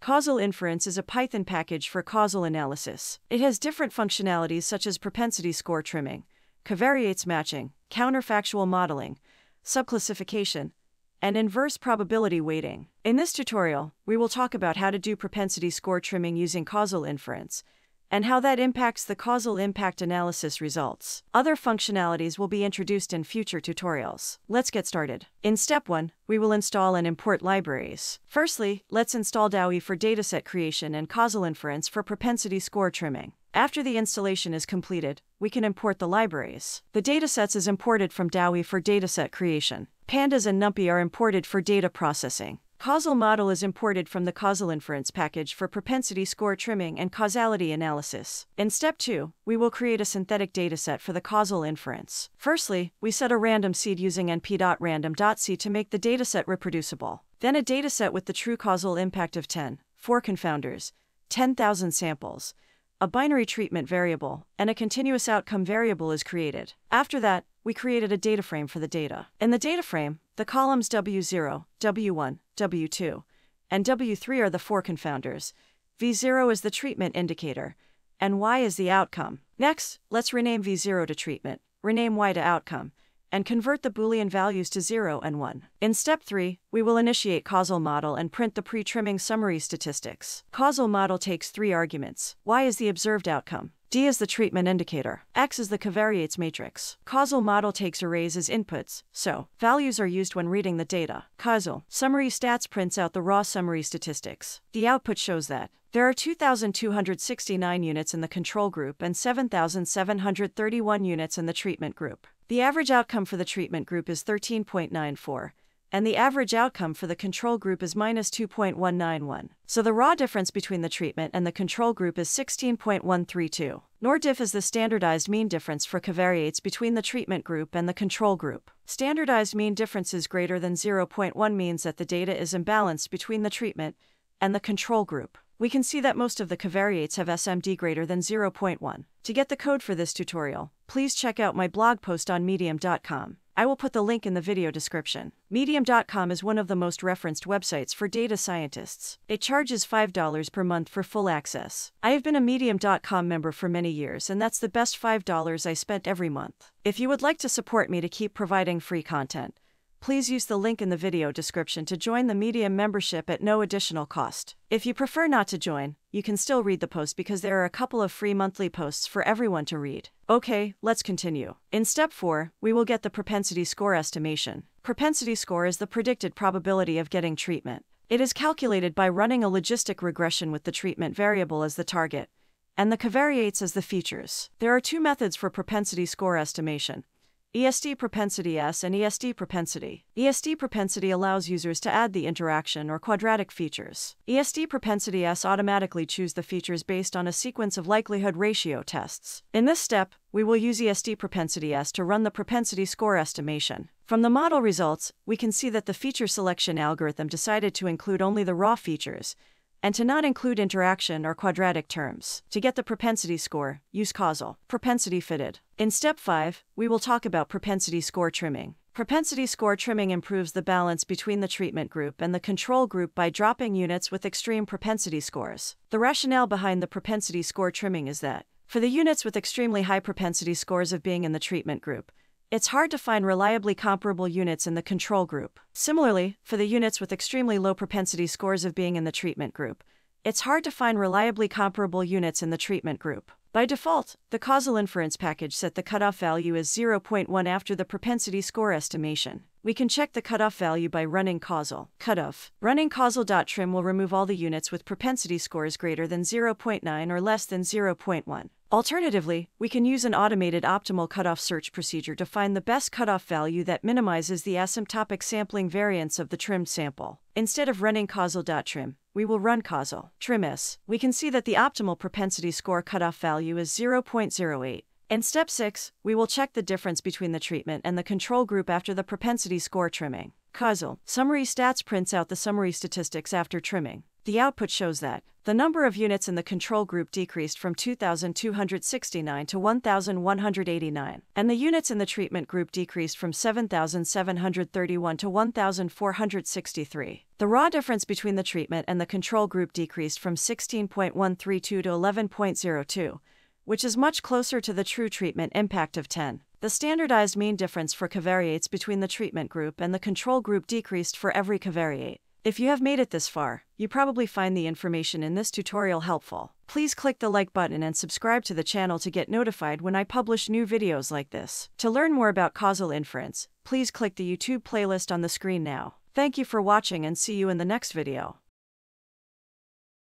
Causal Inference is a Python package for causal analysis. It has different functionalities such as propensity score trimming, covariates matching, counterfactual modeling, subclassification, and inverse probability weighting. In this tutorial, we will talk about how to do propensity score trimming using causal inference, and how that impacts the causal impact analysis results. Other functionalities will be introduced in future tutorials. Let's get started. In step 1, we will install and import libraries. Firstly, let's install DAWI for dataset creation and causal inference for propensity score trimming. After the installation is completed, we can import the libraries. The datasets is imported from DAWI for dataset creation. Pandas and NumPy are imported for data processing. Causal model is imported from the Causal Inference package for propensity score trimming and causality analysis. In step 2, we will create a synthetic dataset for the causal inference. Firstly, we set a random seed using np.random.seed to make the dataset reproducible. Then a dataset with the true causal impact of 10, 4 confounders, 10,000 samples, a binary treatment variable, and a continuous outcome variable is created. After that, we created a data frame for the data. In the data frame, the columns W0, W1, W2, and W3 are the 4 confounders, V0 is the treatment indicator, and Y is the outcome. Next, let's rename V0 to treatment, rename Y to outcome, and convert the Boolean values to 0 and 1. In step 3, we will initiate causal model and print the pre-trimming summary statistics. Causal model takes 3 arguments. Y is the observed outcome, D is the treatment indicator, X is the covariates matrix. Causal model takes arrays as inputs, so values are used when reading the data. Causal summary stats prints out the raw summary statistics. The output shows that there are 2,269 units in the control group and 7,731 units in the treatment group. The average outcome for the treatment group is 13.94. And the average outcome for the control group is minus 2.191. So the raw difference between the treatment and the control group is 16.132. NORDiff is the standardized mean difference for covariates between the treatment group and the control group. Standardized mean differences greater than 0.1 means that the data is imbalanced between the treatment and the control group. We can see that most of the covariates have SMD greater than 0.1. To get the code for this tutorial, please check out my blog post on medium.com. I will put the link in the video description. Medium.com is one of the most referenced websites for data scientists. It charges $5 per month for full access. I have been a Medium.com member for many years, and that's the best $5 I spent every month. If you would like to support me to keep providing free content, please use the link in the video description to join the Medium membership at no additional cost. If you prefer not to join, you can still read the post because there are a couple of free monthly posts for everyone to read. Okay, let's continue. In step 4, we will get the propensity score estimation. Propensity score is the predicted probability of getting treatment. It is calculated by running a logistic regression with the treatment variable as the target, and the covariates as the features. There are 2 methods for propensity score estimation: ESD propensity S and ESD propensity. ESD propensity allows users to add the interaction or quadratic features. ESD propensity S automatically choose the features based on a sequence of likelihood ratio tests. In this step, we will use ESD propensity S to run the propensity score estimation. From the model results, we can see that the feature selection algorithm decided to include only the raw features, and to not include interaction or quadratic terms. To get the propensity score, use causal propensity fitted. In step 5, we will talk about propensity score trimming. Propensity score trimming improves the balance between the treatment group and the control group by dropping units with extreme propensity scores. The rationale behind the propensity score trimming is that, for the units with extremely high propensity scores of being in the treatment group, it's hard to find reliably comparable units in the control group. Similarly, for the units with extremely low propensity scores of being in the treatment group, it's hard to find reliably comparable units in the treatment group. By default, the Causal Inference package set the cutoff value as 0.1 after the propensity score estimation. We can check the cutoff value by running causal cutoff. Running causal.trim will remove all the units with propensity scores greater than 0.9 or less than 0.1. Alternatively, we can use an automated optimal cutoff search procedure to find the best cutoff value that minimizes the asymptotic sampling variance of the trimmed sample. Instead of running causal.trim, we will run causal trim-s. We can see that the optimal propensity score cutoff value is 0.08. In step 6, we will check the difference between the treatment and the control group after the propensity score trimming. Causal summary stats prints out the summary statistics after trimming. The output shows that the number of units in the control group decreased from 2,269 to 1,189, and the units in the treatment group decreased from 7,731 to 1,463. The raw difference between the treatment and the control group decreased from 16.132 to 11.02, which is much closer to the true treatment impact of 10. The standardized mean difference for covariates between the treatment group and the control group decreased for every covariate. If you have made it this far, you probably find the information in this tutorial helpful. Please click the like button and subscribe to the channel to get notified when I publish new videos like this. To learn more about causal inference, please click the YouTube playlist on the screen now. Thank you for watching and see you in the next video.